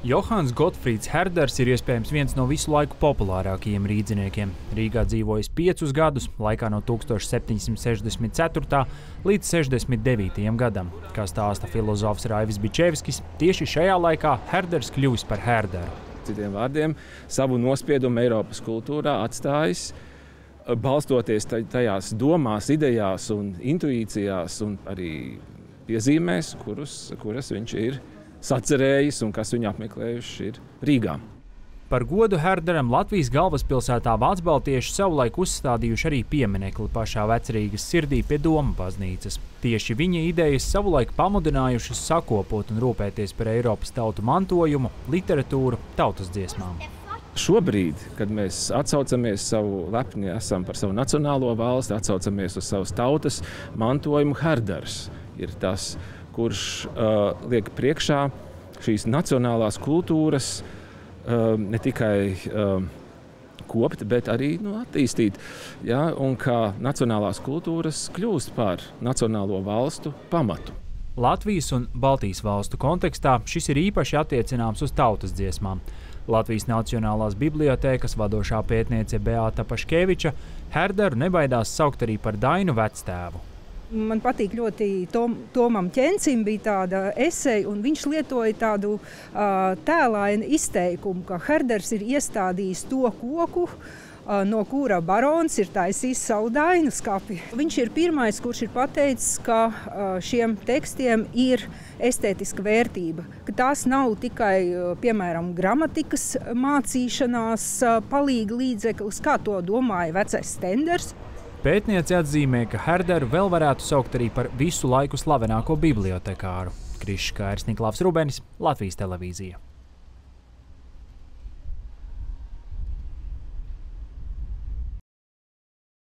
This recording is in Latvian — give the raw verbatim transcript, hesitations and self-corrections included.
Johans Gotfrīds Herders ir iespējams viens no visu laiku populārākajiem rīdziniekiem. Rīgā dzīvojis piecus gadus, laikā no tūkstoš septiņsimt sešdesmit ceturtā līdz sešdesmit devītajam gadam. Kā stāsta filozofs Raivis Bičevskis, tieši šajā laikā Herders kļuvis par Herderu. Citiem vārdiem, savu nospiedumu Eiropas kultūrā atstājis, balstoties tajās domās, idejās un intuīcijās un arī piezīmēs, kurus, kuras viņš ir sacerējis un kas viņu apmeklējuši ir Rīgā. Par godu Herderam Latvijas galvaspilsētā vācbaltieši savulaik uzstādījuši arī pieminekli pašā Vecrīgas sirdī pie Doma baznīcas. Tieši viņa idejas savulaik pamudinājušas sakopot un rūpēties par Eiropas tautu mantojumu, literatūru, tautas dziesmām. Šobrīd, kad mēs atsaucamies savu lepni esam par savu nacionālo valsti, atsaucamies uz savas tautas mantojumu, Herders ir tas, kurš uh, liek priekšā šīs nacionālās kultūras uh, ne tikai uh, kopt, bet arī nu, attīstīt. Ja? Un kā nacionālās kultūras kļūst par nacionālo valstu pamatu. Latvijas un Baltijas valstu kontekstā šis ir īpaši attiecināms uz tautas dziesmām. Latvijas Nacionālās bibliotēkas vadošā pētniece Beāta Paškeviča Herderu nebaidās saukt arī par Dainu vectēvu. Man patīk ļoti Tom, Tomam Ķencim bija tāda eseja, un viņš lietoja tādu uh, tēlainu izteikumu, ka Herders ir iestādījis to koku, uh, no kura barons ir taisījis savu dainu skapi. Viņš ir pirmais, kurš ir pateicis, ka uh, šiem tekstiem ir estētiska vērtība, ka tās nav tikai, uh, piemēram, gramatikas mācīšanās uh, palīga līdzeklis, kā to domāja vecais Stenders. Pētniece atzīmē, ka Herderu vēl varētu saukt arī par visu laiku slavenāko bibliotekāru. Krišs Kārs, Niklaus Rubenis, Latvijas televīzija.